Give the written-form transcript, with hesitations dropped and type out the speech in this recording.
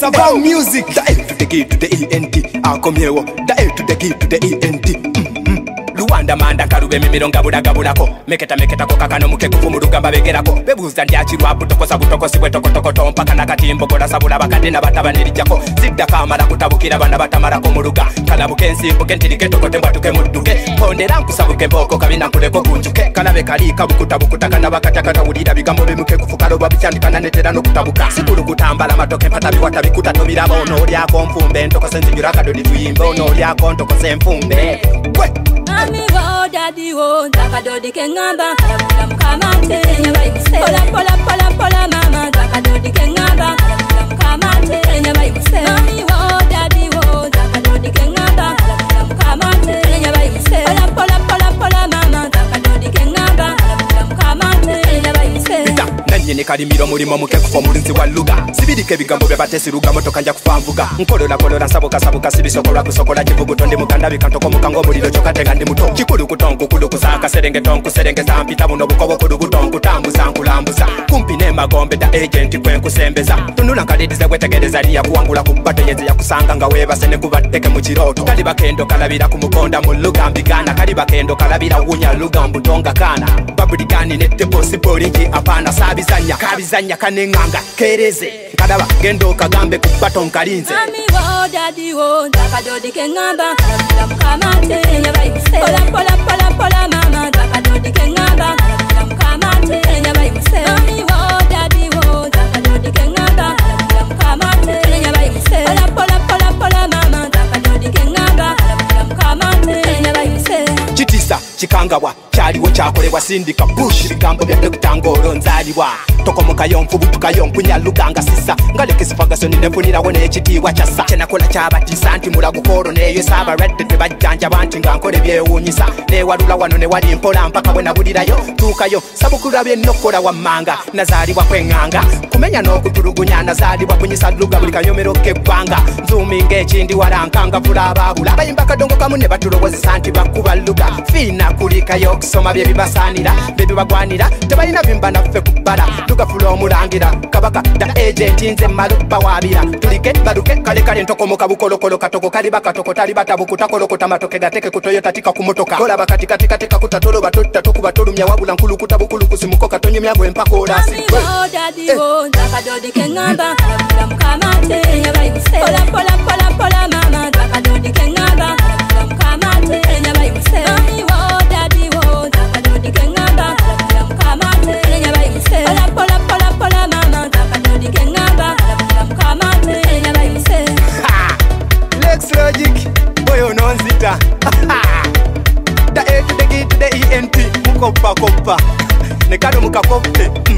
Savao music. The A to the G to the E-N-T. Come here, the A to the G to the E-N-T. Luanda manda karube mimironga budagabulako meketa kokakano mukekufu mu lugamba begerako bebuuza ndyakirwa butokosa sibwe tokotokoto mpaka nakatimbo kola sabula bakadde n'abatabanirigyako zidda kamala kutabukira bana batamalako mu luga kalabuke ensimbuke ntirike tokote mbwatuke mudduke pondera nkusabuke mboko kabina nkuleko kunjuke kalabe kalika bukuta kana bakatakatawulira bigambo bimukekufu kaloba bikyandikana netera n'okutabuka sikulu kutambala matoke mpata biwata bikuta tobiraba onoolyako nfumbe ntokose nzinyura kadodi tuyimbe onoolyako ntokose enfumbe gwe Mami wo, daddy wo, zakadodi kengamba, kalabula mkamate, nyabai muse. Pola mama, zakadodi kengamba, kalabula mkamate, nyabai muse. Mami wo, daddy wo, zakadodi kengamba, kalabula mkamate, nyabai muse. Pola mama, zakadodi kengamba, kalabula mkamate, nyabai muse. Nanyene kalimiro mulimo mukekufu omulinzi wa luga sibirike ebigambo byabatesi luga motoka nja kufa nvuga nkolola nsabuka sibisokolwa kusokola kivuguto ndi mukanda bikantoko mukango muliro kyokatenga ndi muto kikulu kutonku kusaka serengesa mpita buno bukobo kutambuza nkulambuza kumpi ne magombe da agent kwenkusembeza tunula nkalidize gwetegereza liya kuwangula ku batenyeze yakusanga nga webase ne kubatteke mu kiroto kali bakendo kalabira ku mukonda mu luga mbigana kali bakendo kalabira wunya luga mbutonga kana babuligani nette possible nji apana kabizanya kanenganga kereze kadaba gendo kagambe ku baton kalinze Mami wo, daddy wo, zakadodi kengamba, kalabula mkamate, nyabai muse. Pola mama, zakadodi kengamba, kalabula mkamate, nyabai muse. Mami wo, daddy wo, zakadodi kengamba, kalabula mkamate, nyabai muse. Pola mama, zakadodi kengamba, kalabula mkamate, nyabai muse. Chitisa chikangabwa kyaliwo kyakolebwa sindika bush bigambo bya Dr. Ngolo nzalibwa tokomokayo nfubutukayo nkunyaluganga sisa ngalekesifagaso ninefunirawo n'ekitiibwa kyassa kyenakola kyabatisa nti mulagukolo neyo saabaredde tebajjanja banti nga nkole byewuunyisa newalula wano newali mpola mpaka bwe nabulirayo tuukayo sabukula byennokola wammanga nazaalibwa kweŋŋanga kumenya n'okutulugunya nazaalibwa kunyisa luga buli kanyomero k'eggwanga nzuuminga ekindi walankanga vula abaabula bayimba kadongo kamu ne batulowozesa nti bakuba luga fiina kulikayo okusoma bye bibasaanira bye bibagwanira tebalina bimba naffe kubbala tugafula omulangira kabaka da agent nze malupa waabira tulike baluke kale ntokomoka bukolokolo katoko kali bakatoko tali batabukuta kolokota matoke gateke kutoyo tatika kumotoka kola bakati kutatolo batotta tokuba tolumya wabula nkulu kutabukulu kusimuko katonye myago empako olasi Mami wo, daddy wo, zakadodi kengamba, kalabula mkamate, nyabai muse. Pola mama, zakadodi kengamba, kalabula mkamate, nyabai muse. Mami wo, daddy wo, zakadodi kengamba, kalabula mkamate, nyabai muse. Pola mama, zakadodi kengamba, kalabula mkamate, nyabai muse. Lex Logic boyo nonzita da A to the G to the E-N-T mukopa ne kano mukakope